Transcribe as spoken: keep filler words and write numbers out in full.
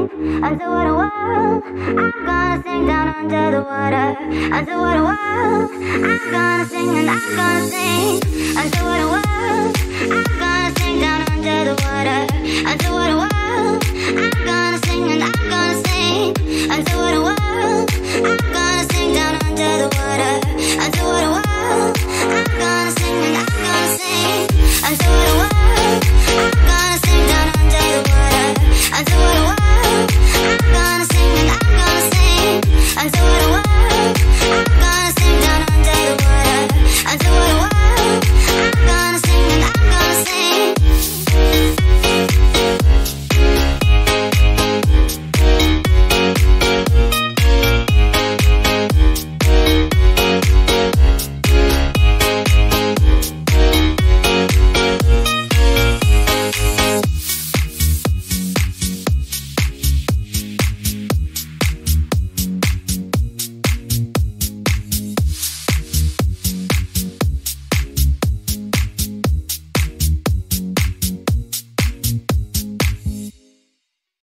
Underwater world, I'm gonna sing down under the water. Underwater world, I'm gonna sing and I'm gonna sing. Underwater world, I'm gonna sing down under the water. Underwater